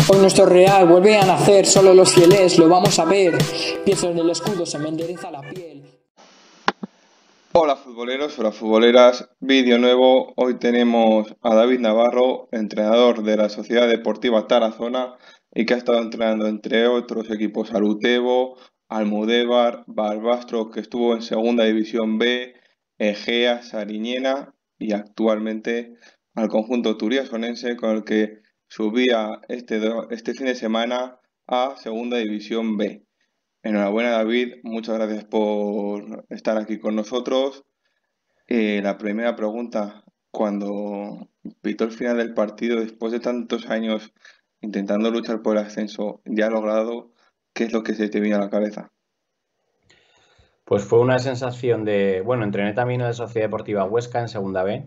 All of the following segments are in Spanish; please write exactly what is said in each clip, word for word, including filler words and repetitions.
Hoy nuestro Real vuelve a nacer, solo los fieles lo vamos a ver. Pienso en el escudo, se me endereza la piel. Hola futboleros, hola futboleras, vídeo nuevo. Hoy tenemos a David Navarro, entrenador de la Sociedad Deportiva Tarazona y que ha estado entrenando entre otros equipos al Utebo, Almudévar, Barbastro, que estuvo en Segunda División B, Egea, Sariñena y actualmente al conjunto turiasonense con el que subía este, do- este fin de semana a Segunda División B. Enhorabuena David, muchas gracias por estar aquí con nosotros. Eh, la primera pregunta, cuando pitó el final del partido, después de tantos años intentando luchar por el ascenso, ya logrado, ¿qué es lo que se te vino a la cabeza? Pues fue una sensación de, bueno, entrené también en la Sociedad Deportiva Huesca en Segunda B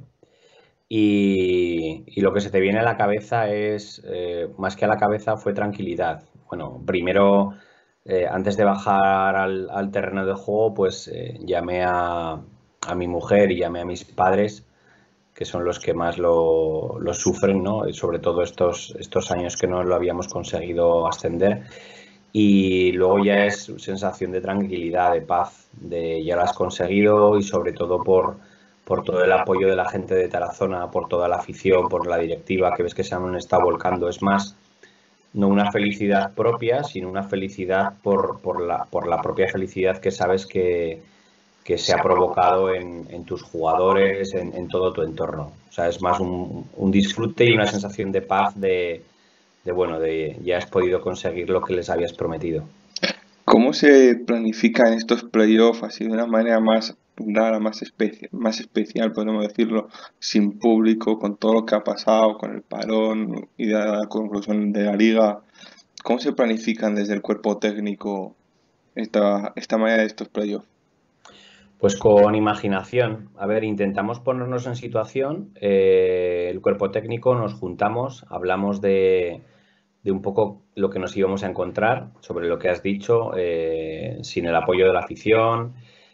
y, y lo que se te viene a la cabeza es, eh, más que a la cabeza, fue tranquilidad. Bueno, primero, eh, antes de bajar al, al terreno de juego, pues eh, llamé a, a mi mujer y llamé a mis padres, que son los que más lo, lo sufren, ¿no? Y sobre todo estos, estos años que no lo habíamos conseguido ascender. Y luego ya es sensación de tranquilidad, de paz, de ya lo has conseguido y sobre todo por, por todo el apoyo de la gente de Tarazona, por toda la afición, por la directiva, que ves que se han estado volcando. Es más, no una felicidad propia, sino una felicidad por, por, la, por la propia felicidad que sabes que, que se ha provocado en, en tus jugadores, en, en todo tu entorno. O sea, es más un, un disfrute y una sensación de paz de de bueno, de ya has podido conseguir lo que les habías prometido. ¿Cómo se planifican estos playoffs así de una manera más rara, más espe- más especial, podemos decirlo, sin público, con todo lo que ha pasado, con el parón y de la conclusión de la liga? ¿Cómo se planifican desde el cuerpo técnico esta, esta manera de estos playoffs? Pues con imaginación. A ver, intentamos ponernos en situación. Eh, el cuerpo técnico nos juntamos, hablamos de, de un poco lo que nos íbamos a encontrar, sobre lo que has dicho, eh, sin el apoyo de la afición,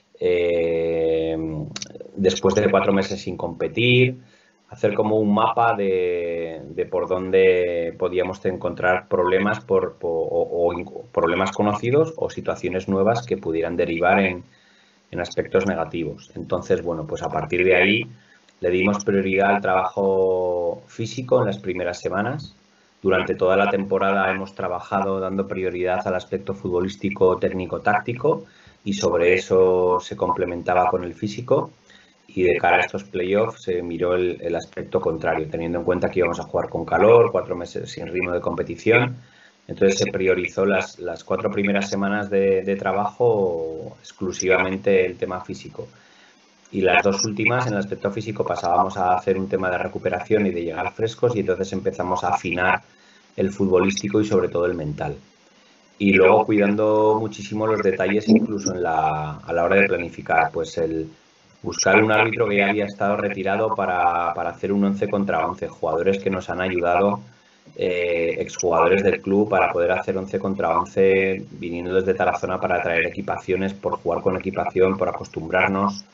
eh, después de cuatro meses sin competir, hacer como un mapa de, de por dónde podíamos encontrar problemas por, por- o, o problemas conocidos o situaciones nuevas que pudieran derivar en, en aspectos negativos. Entonces, bueno, pues a partir de ahí le dimos prioridad al trabajo físico en las primeras semanas. Durante toda la temporada hemos trabajado dando prioridad al aspecto futbolístico, técnico, táctico y sobre eso se complementaba con el físico. Y de cara a estos playoffs se miró el, el aspecto contrario, teniendo en cuenta que íbamos a jugar con calor, cuatro meses sin ritmo de competición. Entonces se priorizó las, las cuatro primeras semanas de, de trabajo exclusivamente el tema físico. Y las dos últimas, en el aspecto físico, pasábamos a hacer un tema de recuperación y de llegar frescos y entonces empezamos a afinar el futbolístico y sobre todo el mental. Y luego cuidando muchísimo los detalles incluso en la, a la hora de planificar, pues el buscar un árbitro que ya había estado retirado para, para hacer un once contra once, jugadores que nos han ayudado, eh, exjugadores del club, para poder hacer once contra once viniendo desde Tarazona para traer equipaciones, por jugar con equipación, por acostumbrarnos,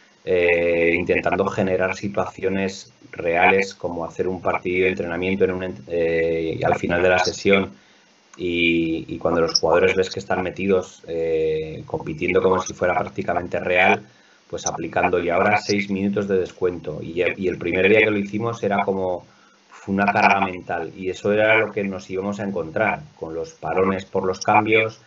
eh, intentando generar situaciones reales como hacer un partido de entrenamiento en un, eh, y al final de la sesión y, y cuando los jugadores ves que están metidos eh, compitiendo como si fuera prácticamente real, pues aplicando y ahora seis minutos de descuento y, y el primer día que lo hicimos era como una carga mental y eso era lo que nos íbamos a encontrar con los parones por los cambios,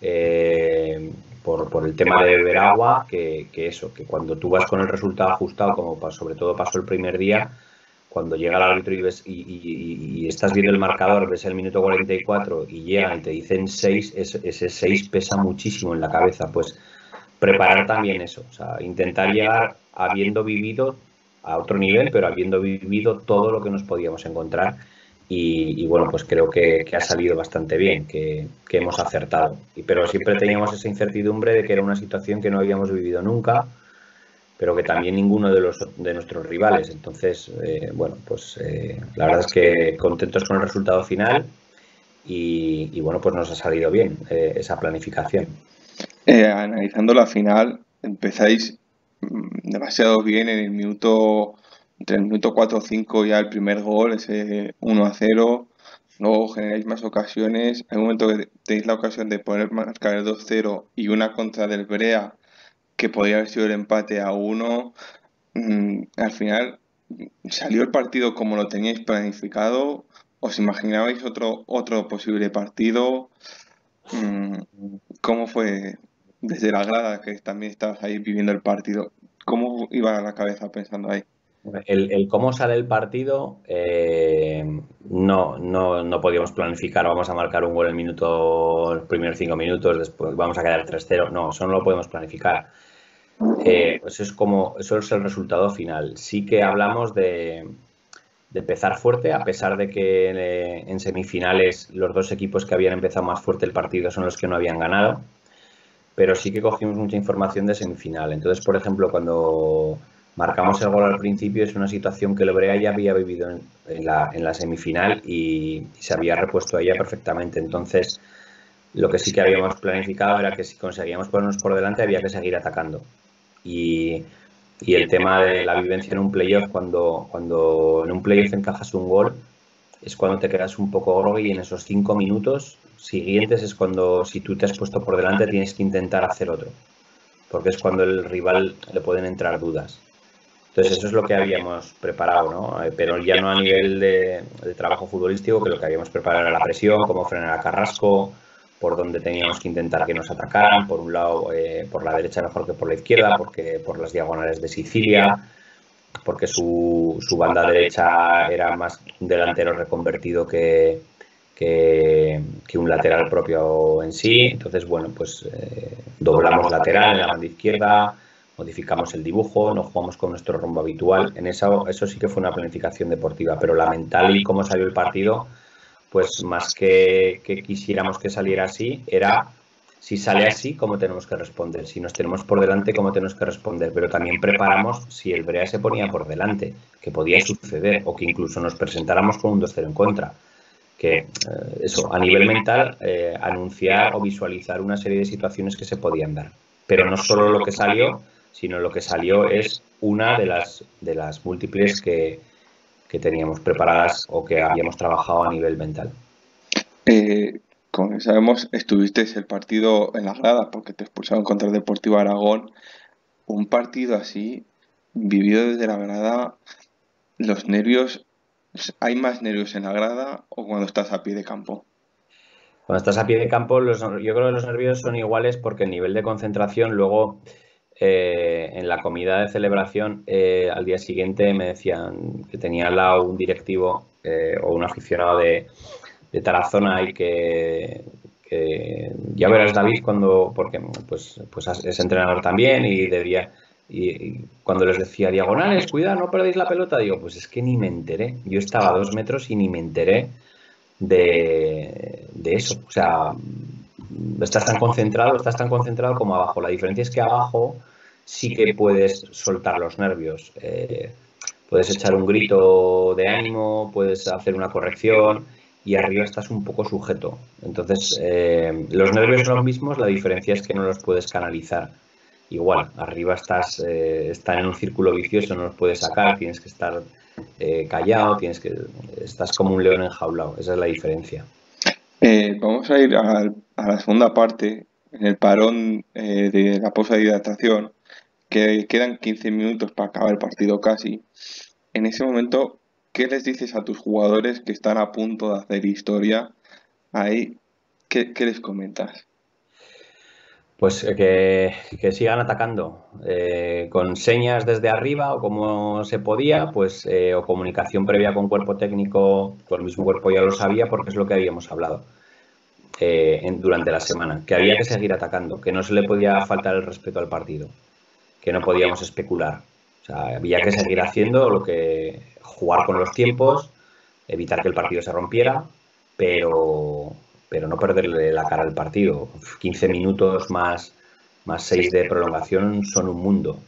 eh, por, por el tema de beber agua, que, que eso, que cuando tú vas con el resultado ajustado, como sobre todo pasó el primer día, cuando llega el árbitro y, ves, y, y, y estás viendo el marcador, ves el minuto cuarenta y cuatro y llegan y te dicen seis, ese seis pesa muchísimo en la cabeza. Pues preparar también eso, o sea, intentar llegar habiendo vivido a otro nivel, pero habiendo vivido todo lo que nos podíamos encontrar. Y, y bueno, pues creo que, que, ha salido bastante bien, que, que hemos acertado. Y, pero siempre teníamos esa incertidumbre de que era una situación que no habíamos vivido nunca, pero que también ninguno de los de nuestros rivales. Entonces, eh, bueno, pues eh, la verdad es que contentos con el resultado final y, y bueno, pues nos ha salido bien eh, esa planificación. Eh, analizando la final, empezáis mm, demasiado bien en el minuto, entre el minuto cuatro o cinco ya el primer gol, ese uno a cero, luego generáis más ocasiones. Hay un momento que tenéis la ocasión de poder marcar el dos cero y una contra del Brea que podría haber sido el empate a uno. Mm, al final, ¿salió el partido como lo teníais planificado? ¿Os imaginabais otro, otro posible partido? Mm, ¿Cómo fue desde la grada, que también estabas ahí viviendo el partido? ¿Cómo iba a la cabeza pensando ahí? El, el cómo sale el partido, eh, no, no, no podíamos planificar, vamos a marcar un gol en el minuto, los primeros cinco minutos, después vamos a quedar tres cero. No, eso no lo podemos planificar. Eh, eso es como, eso es el resultado final. Sí que hablamos de, de empezar fuerte, a pesar de que eh, en semifinales los dos equipos que habían empezado más fuerte el partido son los que no habían ganado, pero sí que cogimos mucha información de semifinal. Entonces, por ejemplo, cuando marcamos el gol al principio, es una situación que el Brea ya había vivido en, en, la, en la semifinal y, y se había repuesto a ella perfectamente. Entonces, lo que sí que habíamos planificado era que si conseguíamos ponernos por delante había que seguir atacando. Y, y el tema de la vivencia en un playoff, cuando, cuando en un playoff encajas un gol, es cuando te quedas un poco groggy y en esos cinco minutos siguientes es cuando, si tú te has puesto por delante, tienes que intentar hacer otro, porque es cuando el rival le pueden entrar dudas. Entonces eso es lo que habíamos preparado, ¿no? Pero ya no a nivel de, de trabajo futbolístico, que lo que habíamos preparado era la presión, cómo frenar a Carrasco, por donde teníamos que intentar que nos atacaran, por un lado eh, por la derecha mejor que por la izquierda, porque por las diagonales de Sicilia, porque su, su banda derecha era más un delantero reconvertido que, que, que un lateral propio en sí. Entonces, bueno, pues eh, doblamos lateral en la banda izquierda, modificamos el dibujo, no jugamos con nuestro rumbo habitual. En eso, eso sí que fue una planificación deportiva, pero la mental y cómo salió el partido, pues más que, que quisiéramos que saliera así, era si sale así, cómo tenemos que responder. Si nos tenemos por delante, cómo tenemos que responder. Pero también preparamos si el Brea se ponía por delante, que podía suceder, o que incluso nos presentáramos con un dos cero en contra. Que eh, eso, a nivel mental, eh, anunciar o visualizar una serie de situaciones que se podían dar. Pero no solo lo que salió, sino lo que salió es una de las, de las múltiples que, que teníamos preparadas o que habíamos trabajado a nivel mental. Eh, como sabemos, estuviste el partido en la grada porque te expulsaron contra el Deportivo Aragón. Un partido así, vivido desde la grada, los nervios, ¿hay más nervios en la grada o cuando estás a pie de campo? Cuando estás a pie de campo, los, yo creo que los nervios son iguales porque el nivel de concentración, luego eh, en la comida de celebración, eh, al día siguiente me decían que tenía al lado un directivo eh, o un aficionado de, de Tarazona y que, que ya verás, David, cuando, porque pues, pues es entrenador también y debía, y, y cuando les decía diagonales, cuidado, no perdéis la pelota, digo, pues es que ni me enteré. Yo estaba a dos metros y ni me enteré de, de eso. O sea, estás tan concentrado, estás tan concentrado como abajo. La diferencia es que abajo sí que puedes soltar los nervios. Eh, puedes echar un grito de ánimo, puedes hacer una corrección y arriba estás un poco sujeto. Entonces, eh, los nervios son los mismos, la diferencia es que no los puedes canalizar. Igual, arriba estás, eh, están en un círculo vicioso, no los puedes sacar, tienes que estar eh, callado, tienes que, estás como un león enjaulado, esa es la diferencia. Eh, vamos a ir a, a la segunda parte, en el parón eh, de la pausa de hidratación, que quedan quince minutos para acabar el partido casi. En ese momento, ¿qué les dices a tus jugadores que están a punto de hacer historia? Ahí, ¿qué, qué les comentas? Pues eh, que, que sigan atacando eh, con señas desde arriba o como se podía, pues eh, o comunicación previa con cuerpo técnico, con el mismo cuerpo ya lo sabía porque es lo que habíamos hablado eh, en, durante la semana, que había que seguir atacando, que no se le podía faltar el respeto al partido, que no podíamos especular. O sea, había que seguir haciendo lo que jugar con los tiempos, evitar que el partido se rompiera, pero, pero no perderle la cara al partido. quince minutos más, más seis de prolongación son un mundo.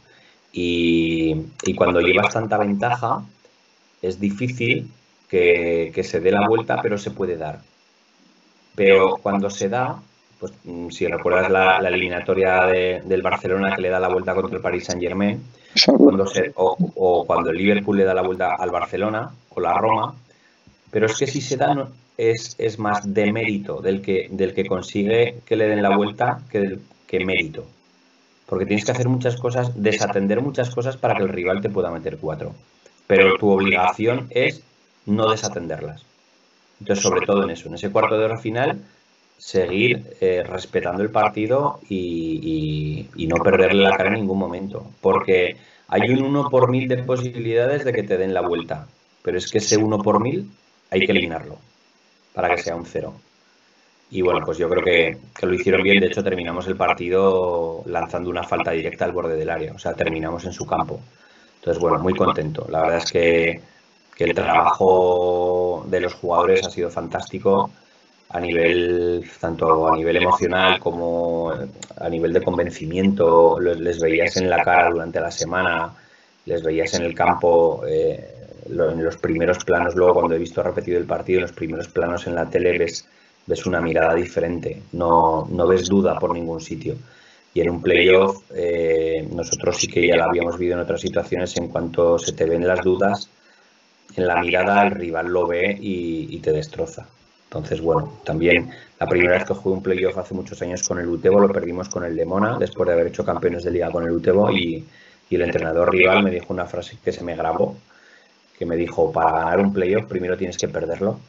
Y, y cuando llevas tanta ventaja, es difícil que, que se dé la vuelta, pero se puede dar. Pero cuando se da, pues si recuerdas la, la eliminatoria de, del Barcelona que le da la vuelta contra el Paris Saint-Germain, cuando se, o, o cuando el Liverpool le da la vuelta al Barcelona o la Roma, Pero es que si se da no, es, es más de mérito del que, del que consigue que le den la vuelta que, del, que mérito. Porque tienes que hacer muchas cosas, desatender muchas cosas para que el rival te pueda meter cuatro. Pero tu obligación es no desatenderlas. Entonces, sobre todo en eso, en ese cuarto de hora final, seguir eh, respetando el partido y, y, y no perderle la cara en ningún momento. Porque hay un uno por mil de posibilidades de que te den la vuelta. Pero es que ese uno por mil hay que eliminarlo para que sea un cero. Y bueno, pues yo creo que, que lo hicieron bien. De hecho, terminamos el partido lanzando una falta directa al borde del área. O sea, terminamos en su campo. Entonces, bueno, muy contento. La verdad es que, que el trabajo de los jugadores ha sido fantástico a nivel, tanto a nivel emocional como a nivel de convencimiento. Les veías en la cara durante la semana, les veías en el campo, eh, en los primeros planos. Luego, cuando he visto repetido el partido, en los primeros planos en la tele ves ves una mirada diferente, no, no ves duda por ningún sitio. Y en un playoff, eh, nosotros sí que ya lo habíamos visto en otras situaciones, en cuanto se te ven las dudas, en la mirada el rival lo ve y, y te destroza. Entonces, bueno, también la primera vez que jugué un playoff hace muchos años con el Utebo, lo perdimos con el Lemona, después de haber hecho campeones de liga con el Utebo, y, y el entrenador rival me dijo una frase que se me grabó, que me dijo: para ganar un playoff primero tienes que perderlo.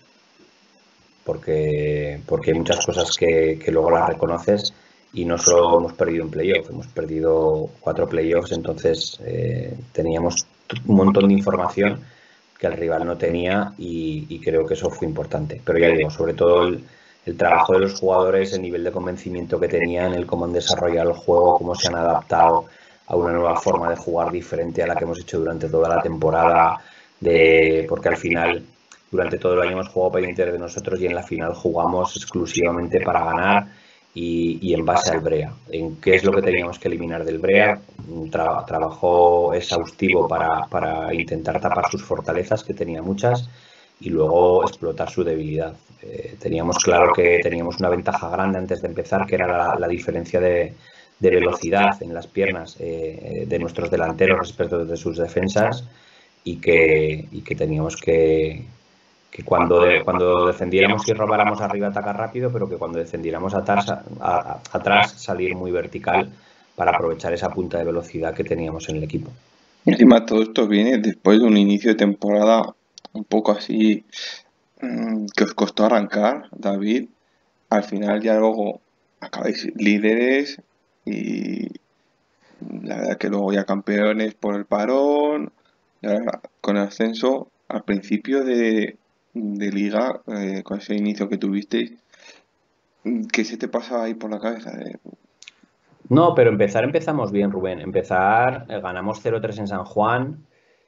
Porque, porque hay muchas cosas que, que luego las reconoces, y no solo hemos perdido un playoff, hemos perdido cuatro playoffs, entonces eh, teníamos un montón de información que el rival no tenía, y, y creo que eso fue importante. Pero ya digo, sobre todo el, el trabajo de los jugadores, el nivel de convencimiento que tenían, el cómo han desarrollado el juego, cómo se han adaptado a una nueva forma de jugar diferente a la que hemos hecho durante toda la temporada, de, porque al final durante todo el año hemos jugado pendientes de nosotros y en la final jugamos exclusivamente para ganar y, y en base al Brea. En qué es lo que teníamos que eliminar del Brea, un tra trabajo exhaustivo para, para intentar tapar sus fortalezas, que tenía muchas, y luego explotar su debilidad. Eh, teníamos claro que teníamos una ventaja grande antes de empezar, que era la, la diferencia de, de velocidad en las piernas eh, de nuestros delanteros respecto de sus defensas, y que, y que teníamos que... que cuando, de, cuando defendiéramos y robáramos arriba atacar rápido, pero que cuando defendiéramos atrás, a, a, atrás salir muy vertical para aprovechar esa punta de velocidad que teníamos en el equipo. Encima todo esto viene después de un inicio de temporada un poco así mmm, que os costó arrancar, David. Al final ya luego acabáis líderes y la verdad que luego ya campeones por el parón, y ahora con el ascenso. Al principio de de liga, eh, con ese inicio que tuvisteis, ¿qué se te pasaba ahí por la cabeza? De... No, pero empezar empezamos bien, Rubén. Empezar, eh, ganamos cero tres en San Juan,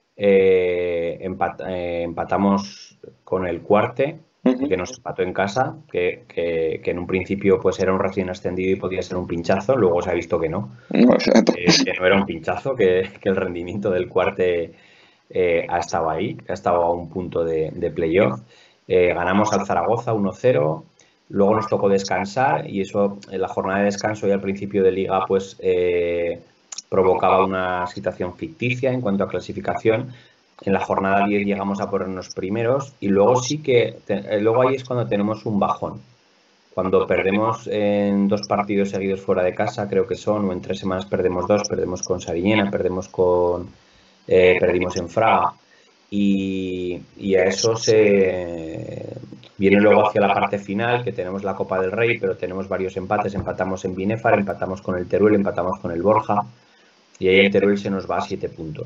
eh, empat eh, empatamos con el Cuarte, uh-huh. que nos empató en casa, que, que, que en un principio pues era un recién ascendido y podía ser un pinchazo, luego se ha visto que no, no exacto. eh, que no era un pinchazo, que, que el rendimiento del Cuarte Eh, ha estado ahí, ha estado a un punto de, de playoff. Eh, ganamos al Zaragoza uno cero, luego nos tocó descansar, y eso en la jornada de descanso y al principio de liga pues eh, provocaba una situación ficticia en cuanto a clasificación. En la jornada diez llegamos a ponernos primeros, y luego sí que, te, luego ahí es cuando tenemos un bajón. Cuando perdemos en dos partidos seguidos fuera de casa, creo que son, o en tres semanas perdemos dos, perdemos con Sariñena, perdemos con... Eh, perdimos en Fraga, y, y a eso se viene luego hacia la parte final, que tenemos la Copa del Rey, pero tenemos varios empates. Empatamos en Binefar, empatamos con el Teruel, empatamos con el Borja, y ahí el Teruel se nos va a siete puntos.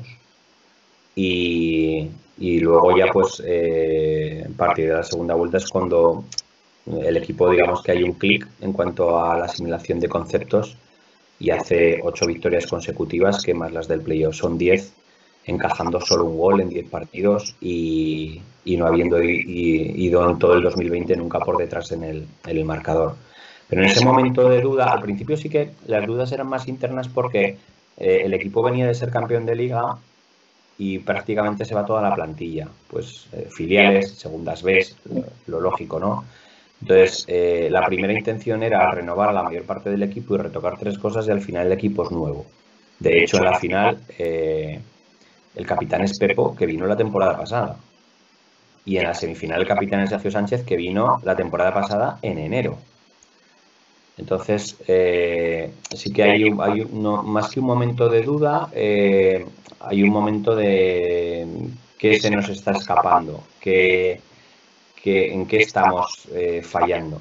Y, y luego ya pues eh, a partir de la segunda vuelta es cuando el equipo, digamos que hay un clic en cuanto a la asimilación de conceptos, y hace ocho victorias consecutivas, que más las del playoff son diez, encajando solo un gol en diez partidos y, y no habiendo ido en todo el dos mil veinte nunca por detrás en el, en el marcador. Pero en ese momento de duda, al principio sí que las dudas eran más internas, porque eh, el equipo venía de ser campeón de liga y prácticamente se va toda la plantilla, pues eh, filiales, segundas Bs, lo, lo lógico, ¿no? Entonces, eh, la primera intención era renovar a la mayor parte del equipo y retocar tres cosas, y al final el equipo es nuevo. De hecho, en la final... Eh, el capitán es Pepo, que vino la temporada pasada. y en la semifinal el capitán es Sergio Sánchez, que vino la temporada pasada en enero. Entonces, eh, sí que hay, un, hay un, no, más que un momento de duda, eh, hay un momento de qué se nos está escapando, qué, qué, en qué estamos eh, fallando.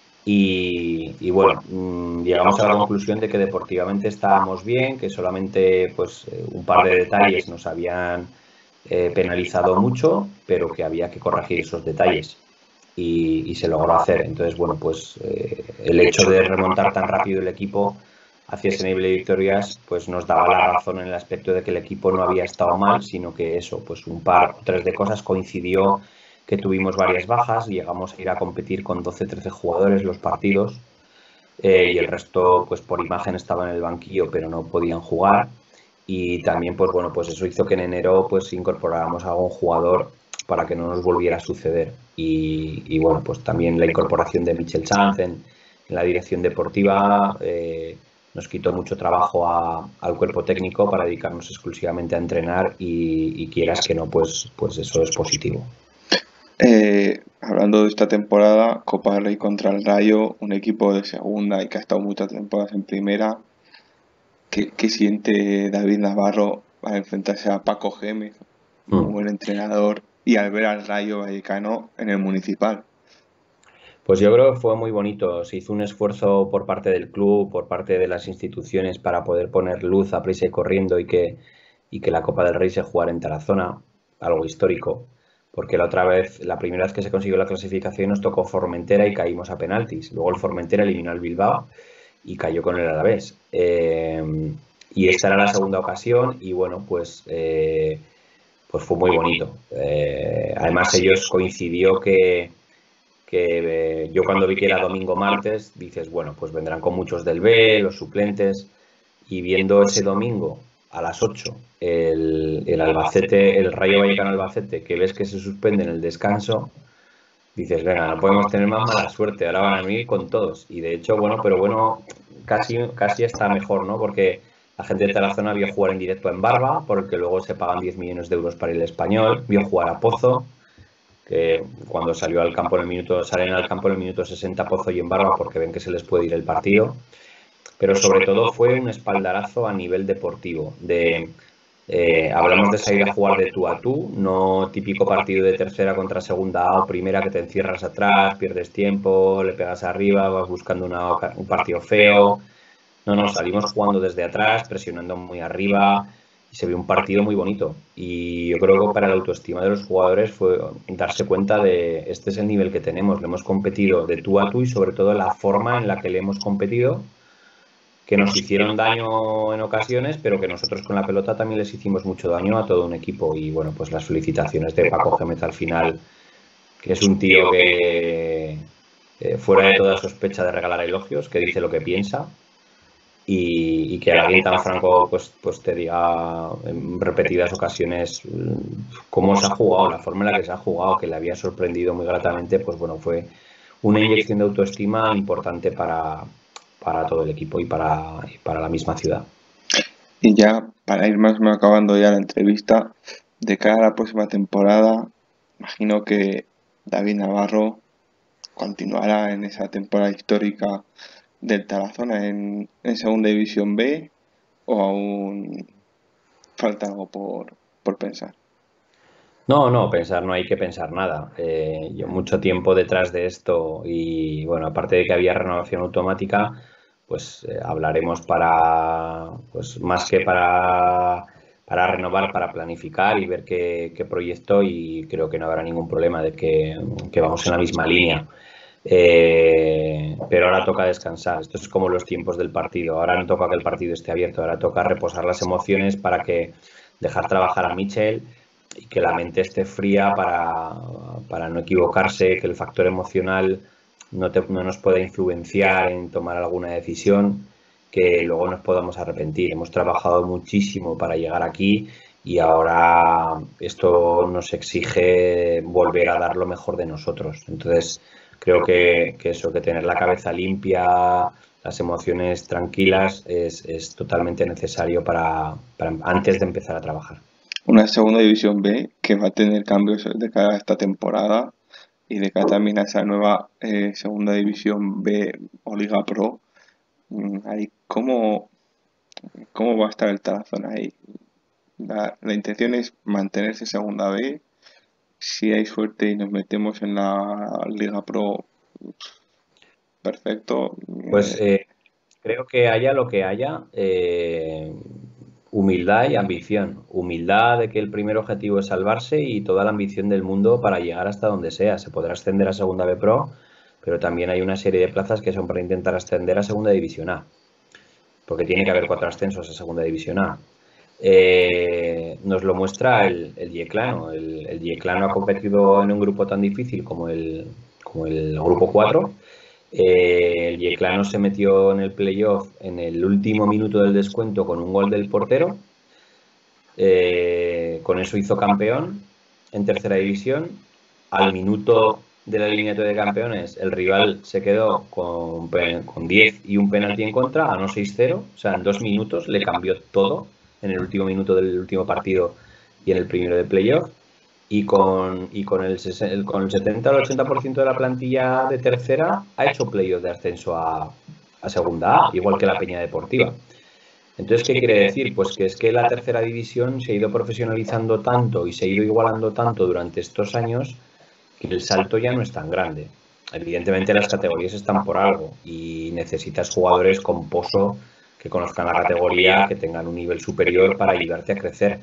Y, y bueno, mmm, llegamos a la conclusión de que deportivamente estábamos bien, que solamente pues un par de detalles nos habían eh, penalizado mucho, pero que había que corregir esos detalles. Y, y se logró hacer. Entonces, bueno, pues eh, el hecho de remontar tan rápido el equipo hacia ese nivel de victorias, pues nos daba la razón en el aspecto de que el equipo no había estado mal, sino que eso, pues un par o tres de cosas coincidió, que tuvimos varias bajas, llegamos a ir a competir con doce trece jugadores los partidos, eh, y el resto, pues por imagen estaba en el banquillo, pero no podían jugar. Y también, pues bueno, pues eso hizo que en enero pues incorporáramos a algún jugador para que no nos volviera a suceder. Y, y bueno, pues también la incorporación de Michel Sanz en, en la dirección deportiva eh, nos quitó mucho trabajo a, al cuerpo técnico para dedicarnos exclusivamente a entrenar y, y quieras que no, pues, pues eso es positivo. Eh, hablando de esta temporada, Copa del Rey contra el Rayo, un equipo de segunda y que ha estado muchas temporadas en primera, ¿qué, qué siente David Navarro al enfrentarse a Paco Gémez, muy Mm. buen entrenador, y al ver al Rayo Vallecano en el Municipal? Pues yo creo que fue muy bonito. Se hizo un esfuerzo por parte del club, por parte de las instituciones para poder poner luz a prisa y corriendo y que, y que la Copa del Rey se jugara en Tarazona, algo histórico. Porque la otra vez, la primera vez que se consiguió la clasificación nos tocó Formentera y caímos a penaltis. Luego el Formentera eliminó al Bilbao y cayó con el Alavés. Eh, y esta era la segunda ocasión y bueno, pues, eh, pues fue muy bonito. Eh, además ellos coincidió que que eh, yo cuando vi que era domingo martes, dices, bueno, pues vendrán con muchos del B, los suplentes, y viendo ese domingo a las ocho el, el Albacete, el Rayo Vallecano Albacete, que ves que se suspende en el descanso, dices, venga, no podemos tener más mala suerte, ahora van a venir con todos. Y de hecho, bueno, pero bueno, casi, casi está mejor, ¿no? Porque la gente de Tarazona vio jugar en directo en Barba, porque luego se pagan diez millones de euros para el Español, vio jugar a Pozo, que cuando salió al campo en el minuto, salen al campo en el minuto sesenta Pozo y en Barba porque ven que se les puede ir el partido, pero sobre todo fue un espaldarazo a nivel deportivo, de eh, hablamos de salir a jugar de tú a tú, no típico partido de tercera contra segunda A o primera que te encierras atrás, pierdes tiempo, le pegas arriba, vas buscando una, un partido feo. No, no, salimos jugando desde atrás, presionando muy arriba y se vio un partido muy bonito. Y yo creo que para la autoestima de los jugadores fue darse cuenta de este es el nivel que tenemos. Le hemos competido de tú a tú y sobre todo la forma en la que le hemos competido, que nos hicieron daño en ocasiones, pero que nosotros con la pelota también les hicimos mucho daño a todo un equipo. Y bueno, pues las felicitaciones de Paco Gémez al final, que es un tío que eh, fuera de toda sospecha de regalar elogios, que dice lo que piensa. Y, y que alguien tan franco pues, pues te diga en repetidas ocasiones cómo se ha jugado, la forma en la que se ha jugado, que le había sorprendido muy gratamente, pues bueno, fue una inyección de autoestima importante para, para todo el equipo y para, y para la misma ciudad. Y ya, para ir más o menos acabando ya la entrevista, de cara a la próxima temporada, imagino que David Navarro continuará en esa temporada histórica del Tarazona en, en Segunda División B, o aún falta algo por, por pensar. No, no, pensar, no hay que pensar nada. Eh, yo mucho tiempo detrás de esto y bueno, aparte de que había renovación automática, pues eh, hablaremos para, pues más que para, para renovar, para planificar y ver qué, qué proyecto, y creo que no habrá ningún problema de que, que vamos en la misma línea. Eh, pero ahora toca descansar. Esto es como los tiempos del partido. Ahora no toca que el partido esté abierto, ahora toca reposar las emociones para que dejar trabajar a Michel y que la mente esté fría para, para no equivocarse, que el factor emocional no, te, no nos pueda influenciar en tomar alguna decisión que luego nos podamos arrepentir. Hemos trabajado muchísimo para llegar aquí y ahora esto nos exige volver a dar lo mejor de nosotros. Entonces, creo que, que eso, que tener la cabeza limpia, las emociones tranquilas, es, es totalmente necesario para, para antes de empezar a trabajar. una segunda división B que va a tener cambios de cara a esta temporada y de cara también a esa nueva eh, segunda división B o Liga Pro. Ahí, ¿cómo, ¿Cómo va a estar el Tarazona ahí? La, la intención es mantenerse segunda B. Si hay suerte y nos metemos en la Liga Pro, perfecto. Pues eh, creo que haya lo que haya, eh, humildad y ambición. Humildad de que el primer objetivo es salvarse y toda la ambición del mundo para llegar hasta donde sea. Se podrá ascender a Segunda B Pro, pero también hay una serie de plazas que son para intentar ascender a Segunda División A, porque tiene que haber cuatro ascensos a Segunda División A. Eh, nos lo muestra el, el Yeclano. El, el Yeclano ha competido en un grupo tan difícil como el, como el grupo cuatro. Eh, el Yeclano se metió en el playoff en el último minuto del descuento con un gol del portero. Eh, con eso hizo campeón en tercera división. Al minuto de la eliminatoria de campeones, el rival se quedó con, con diez y un penalti en contra, ganó seis cero. O sea, en dos minutos le cambió todo en el último minuto del último partido y en el primero de playoff. Y con, y con el, con el setenta al ochenta por ciento de la plantilla de tercera ha hecho playoff de ascenso a, a segunda A, igual que la Peña Deportiva. Entonces, ¿qué quiere decir? Pues que es que la tercera división se ha ido profesionalizando tanto y se ha ido igualando tanto durante estos años que el salto ya no es tan grande. Evidentemente las categorías están por algo y necesitas jugadores con pozo que conozcan la categoría, que tengan un nivel superior para ayudarte a crecer.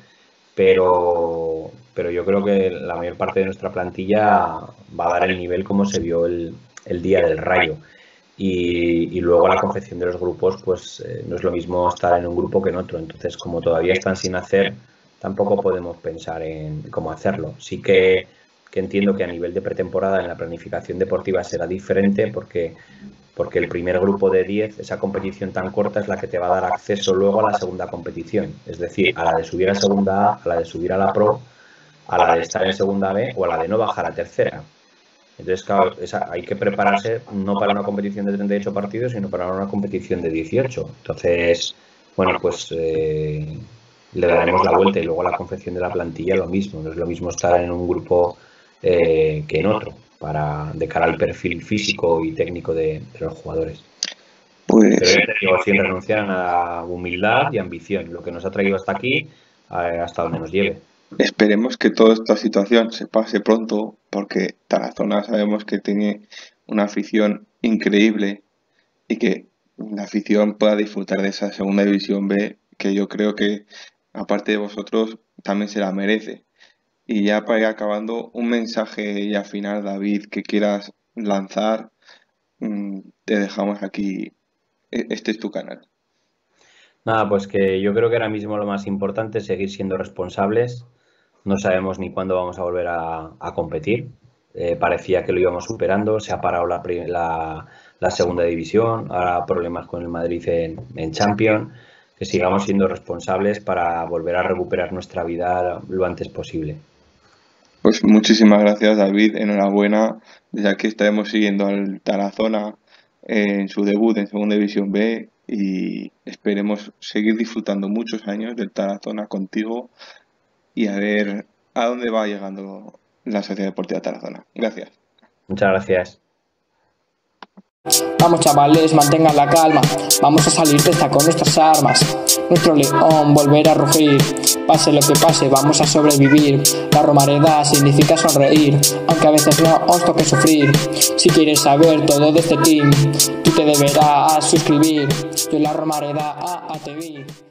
Pero, pero yo creo que la mayor parte de nuestra plantilla va a dar el nivel como se vio el, el día del Rayo. Y, y luego la confección de los grupos, pues eh, no es lo mismo estar en un grupo que en otro. Entonces, como todavía están sin hacer, tampoco podemos pensar en cómo hacerlo. Sí que, que entiendo que a nivel de pretemporada en la planificación deportiva será diferente porque... porque el primer grupo de diez, esa competición tan corta, es la que te va a dar acceso luego a la segunda competición, es decir, a la de subir a segunda A, a la de subir a la Pro, a la de estar en segunda B o a la de no bajar a tercera. Entonces, claro, esa, hay que prepararse no para una competición de treinta y ocho partidos, sino para una competición de dieciocho. Entonces, bueno, pues eh, le daremos la vuelta y luego la confección de la plantilla lo mismo. No es lo mismo estar en un grupo eh, que en otro, para de cara al perfil físico y técnico de, de los jugadores. Pues... Pero te digo, sin renunciar a humildad y ambición, lo que nos ha traído hasta aquí, hasta donde nos lleve. Esperemos que toda esta situación se pase pronto, porque Tarazona sabemos que tiene una afición increíble y que la afición pueda disfrutar de esa segunda división B, que yo creo que, aparte de vosotros, también se la merece. Y ya para ir acabando, un mensaje ya final, David, que quieras lanzar, te dejamos aquí. Este es tu canal. Nada, pues que yo creo que ahora mismo lo más importante es seguir siendo responsables. No sabemos ni cuándo vamos a volver a, a competir. Eh, parecía que lo íbamos superando, se ha parado la, la, la segunda división, ahora problemas con el Madrid en, en Champions. Que sigamos siendo responsables para volver a recuperar nuestra vida lo antes posible. Pues muchísimas gracias, David, enhorabuena. Desde aquí estaremos siguiendo al Tarazona en su debut en Segunda División B y esperemos seguir disfrutando muchos años del Tarazona contigo y a ver a dónde va llegando la Sociedad Deportiva Tarazona. Gracias. Muchas gracias. Vamos chavales, mantengan la calma, vamos a salir de esta con nuestras armas. Nuestro león volverá a rugir, pase lo que pase, vamos a sobrevivir. La Romareda significa sonreír, aunque a veces no os toque sufrir. Si quieres saber todo de este team, tú te deberás suscribir. Yo en la Romareda a A T V.